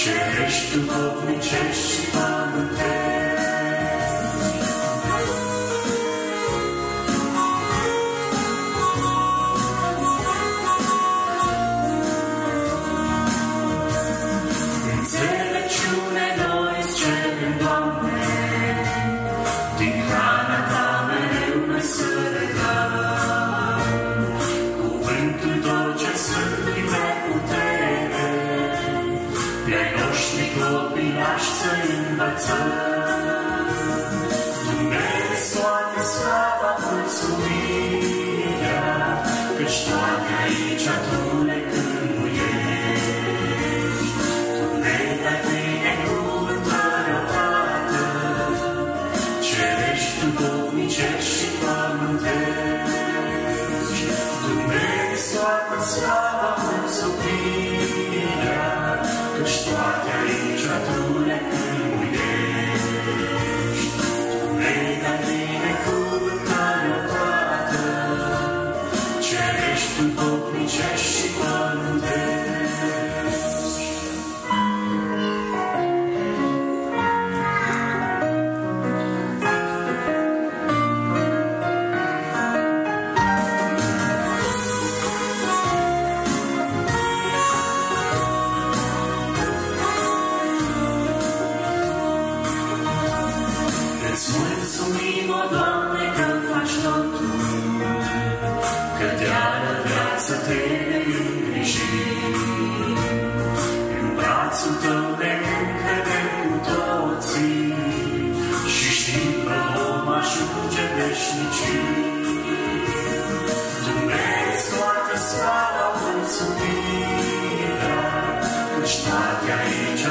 cerești, duhovnicești și pământești. Înțelepciune noi-ți cerem, Doamne, din hrana Ta mereu noi să le dăm. Cuvântul Tău cel sfânt plin de putere, pe-ai noștri copilași să-i învățăm. Tu-mi toată slava, mulțumirea, căci toate aici Tu le cârmuiești. Tu ne dai binecuvântare odată, cerești, duhovnicești și pământești. Tu-mi toată slava, mulțumirea, căci toate aici Tu le cârmuiești. Tu ne dai binecuvântare odată, cerești, duhovnicești și pământești. Îți mulțumim, o Doamne, că faci totul, că de-ală viață Te vei îngriji. În brațul Tău ne încredem cu toții și știm că vom ajunge veșnicii. Tu meriți toată slava, mulțumirea, căci toate aici